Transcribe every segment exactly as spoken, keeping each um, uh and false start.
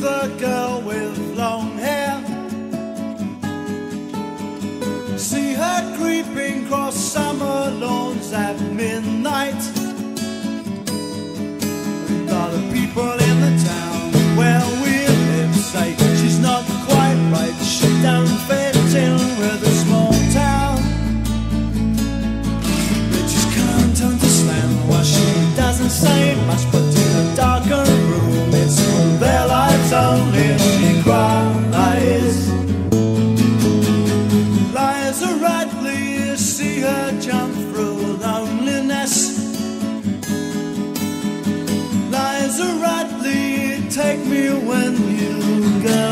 the girl with long hair. See her creeping across summer lawns at midnight. And all the people in the town where we live say she's not quite right. She don't fit in with a small town. They just can't understand why she doesn't say much, but in a darker room it's their lives only she cries. Liza Radley, you see her jump through loneliness. Liza Radley, take me when you go.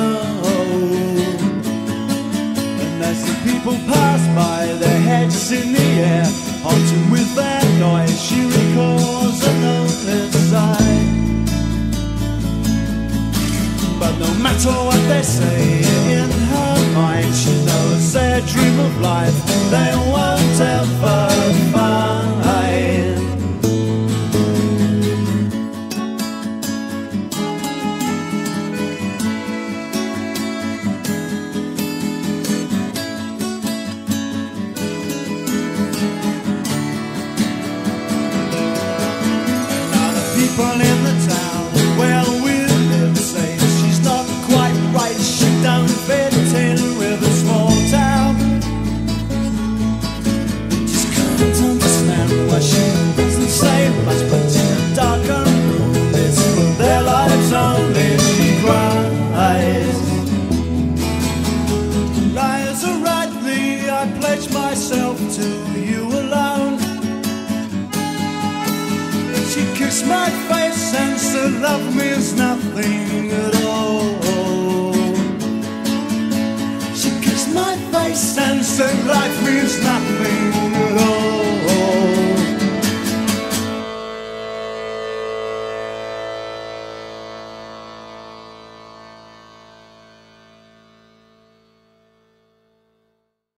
And as the people pass by, their heads in the air, haunted with their noise, she recalls a lonely side. But no matter what they say, in her mind she knows their dream of life they won't ever find. Now the people in the town where we live say she's not quite right. She don't fit in with a small town. They just can't understand why she doesn't say much, but in a darker room it's for their lives only she cries. Liza Radley, I pledge myself to you alone. She kissed my face and said love means nothing at all. She kissed my face and said life means nothing at all.